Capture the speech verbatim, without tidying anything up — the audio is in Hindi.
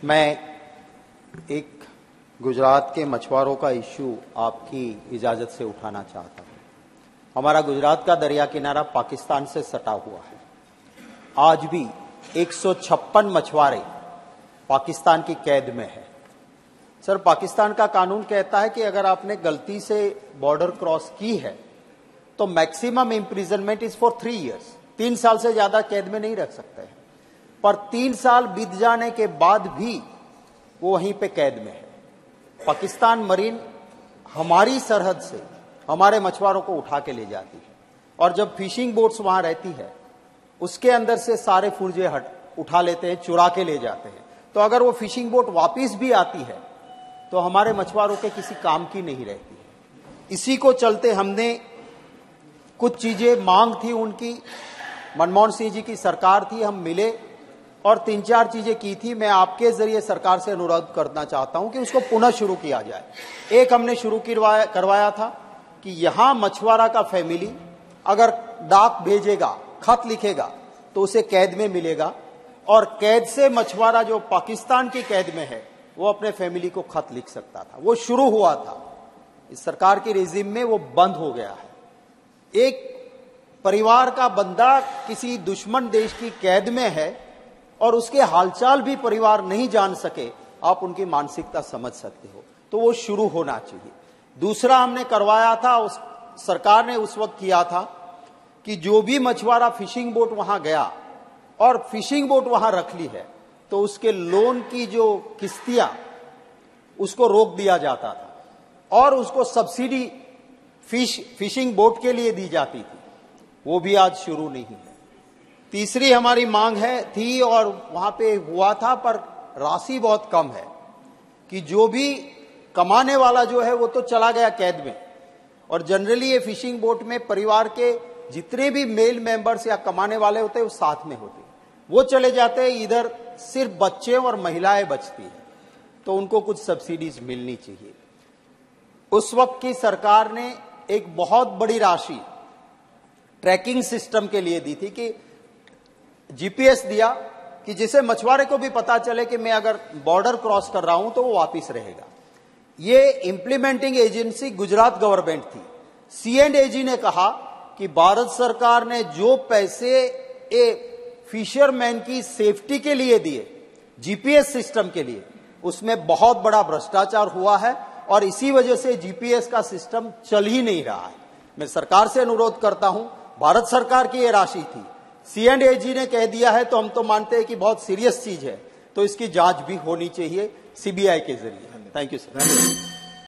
मैं एक गुजरात के मछुआरों का इश्यू आपकी इजाजत से उठाना चाहता हूं। हमारा गुजरात का दरिया किनारा पाकिस्तान से सटा हुआ है। आज भी एक सौ छप्पन मछुआरे पाकिस्तान की कैद में है। सर, पाकिस्तान का कानून कहता है कि अगर आपने गलती से बॉर्डर क्रॉस की है तो maximum imprisonment is for three years, तीन साल से ज्यादा कैद में नहीं रख सकते हैं। पर तीन साल बीत जाने के बाद भी वो वहीं पे कैद में है। पाकिस्तान मरीन हमारी सरहद से हमारे मछुआरों को उठा के ले जाती है और जब फिशिंग बोट्स वहां रहती है उसके अंदर से सारे फुर्जे हट उठा लेते हैं, चुरा के ले जाते हैं। तो अगर वो फिशिंग बोट वापिस भी आती है तो हमारे मछुआरों के किसी काम की नहीं रहती है। इसी को चलते हमने कुछ चीजें मांग थी उनकी, मनमोहन सिंह जी की सरकार थी, हम मिले और तीन चार चीजें की थी। मैं आपके जरिए सरकार से अनुरोध करना चाहता हूं कि उसको पुनः शुरू किया जाए। एक हमने शुरू करवाया करवाया था कि यहां मछुआरा का फैमिली अगर डाक भेजेगा, खत लिखेगा तो उसे कैद में मिलेगा और कैद से मछुआरा जो पाकिस्तान की कैद में है वो अपने फैमिली को खत लिख सकता था। वो शुरू हुआ था, इस सरकार के रेजिम में वो बंद हो गया है। एक परिवार का बंदा किसी दुश्मन देश की कैद में है और उसके हालचाल भी परिवार नहीं जान सके, आप उनकी मानसिकता समझ सकते हो। तो वो शुरू होना चाहिए। दूसरा हमने करवाया था, उस सरकार ने उस वक्त किया था कि जो भी मछुआरा फिशिंग बोट वहां गया और फिशिंग बोट वहां रख ली है तो उसके लोन की जो किस्तियां उसको रोक दिया जाता था और उसको सब्सिडी फिश फिशिंग बोट के लिए दी जाती थी। वो भी आज शुरू नहीं है। तीसरी हमारी मांग है थी और वहां पे हुआ था पर राशि बहुत कम है कि जो भी कमाने वाला जो है वो तो चला गया कैद में और जनरली ये फिशिंग बोट में परिवार के जितने भी मेल मेंबर्स या कमाने वाले होते हैं वो साथ में होते हैं, वो चले जाते हैं। इधर सिर्फ बच्चे और महिलाएं बचती है तो उनको कुछ सब्सिडीज मिलनी चाहिए। उस वक्त की सरकार ने एक बहुत बड़ी राशि ट्रैकिंग सिस्टम के लिए दी थी कि जीपीएस दिया कि जिसे मछुआरे को भी पता चले कि मैं अगर बॉर्डर क्रॉस कर रहा हूं तो वो वापिस रहेगा। ये इंप्लीमेंटिंग एजेंसी गुजरात गवर्नमेंट थी। सी एंड एजी ने कहा कि भारत सरकार ने जो पैसे ए फिशरमैन की सेफ्टी के लिए दिए जीपीएस सिस्टम के लिए, उसमें बहुत बड़ा भ्रष्टाचार हुआ है और इसी वजह से जीपीएस का सिस्टम चल ही नहीं रहा है। मैं सरकार से अनुरोध करता हूं, भारत सरकार की ये राशि थी, सी एंड एजी ने कह दिया है तो हम तो मानते हैं कि बहुत सीरियस चीज है, तो इसकी जांच भी होनी चाहिए सीबीआई के जरिए। Thank you sir.